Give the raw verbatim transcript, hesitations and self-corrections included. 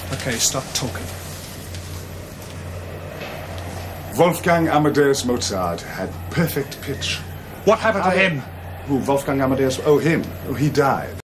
Okay, stop talking. Wolfgang Amadeus Mozart had perfect pitch. What happened to I- him? Who, Wolfgang Amadeus? Oh, him. Oh, he died.